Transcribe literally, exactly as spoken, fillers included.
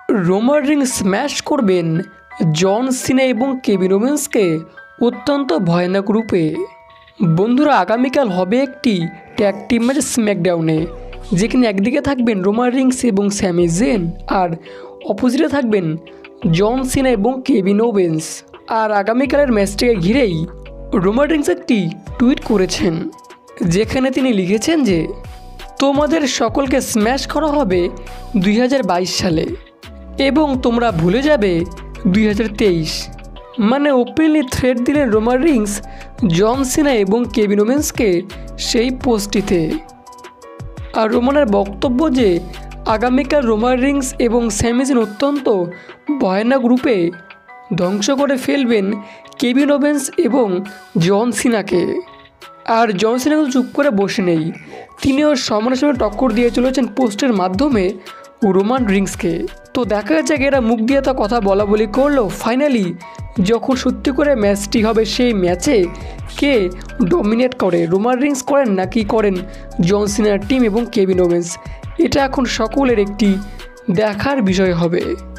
Roman Rings smash করবেন জন Cena এবং Kevin ওভেন্সকে অত্যন্ত ভয়ানক রূপে। বন্ধুরা, আগামীকাল হবে একটি ট্যাগ টিম ম্যাচ স্ম্যাকডাউনে, যেখানে একদিকে থাকবেন রোমান রিংস এবং স্যামি জেন, আর অপোজিটে থাকবেন জন সিনা এবং কেভিন ওভেন্স। আর আগামীকালের ম্যাচটাকে ঘিরেই রোমান রিংস একটি টুইট করেছেন, যেখানে তিনি লিখেছেন যে তোমাদের সকলকে স্ম্যাশ করা হবে দুই হাজার বাইশ সালে এবং তোমরা ভুলে যাবে দুই হাজার তেইশ। মানে ওপেনলি থ্রেট দিলেন রোমান রিংস জন সিনা এবং কেভিন ওভেন্সকে সেই পোস্টটিতে। আর রোমানের বক্তব্য যে আগামীকাল রোমান রিংস এবং স্যামি জেন অত্যন্ত ভয়ানক রূপে ধ্বংস করে ফেলবেন কেভিন ওভেন্স এবং জন সিনাকে। আর জন সিনা কিন্তু চুপ করে বসে নেই, তিনিও সামনে সামনে টক্কর দিয়ে চলেছেন পোস্টের মাধ্যমে রোমান রিংসকে। তো দেখা যাচ্ছে এরা মুখ দিয়ে তো কথা বলা বলি করলো, ফাইনালি যখন সত্যি করে ম্যাচটি হবে সেই ম্যাচে কে ডমিনেট করে, রোমান রিংস করেন নাকি করেন জন সিনার টিম এবং কেভিন ওভেন্স, এটা এখন সকলের একটি দেখার বিষয় হবে।